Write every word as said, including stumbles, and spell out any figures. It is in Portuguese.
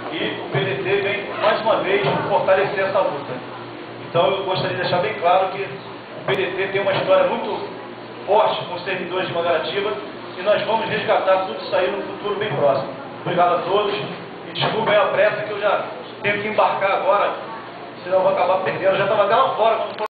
e o P D T vem, mais uma vez, fortalecer essa luta. Então eu gostaria de deixar bem claro que o P D T tem uma história muito forte com os servidores de Mangaratiba e nós vamos resgatar tudo isso aí no futuro bem próximo. Obrigado a todos e desculpem a pressa que eu já tenho que embarcar agora, senão eu vou acabar perdendo. Eu já estava até lá fora quando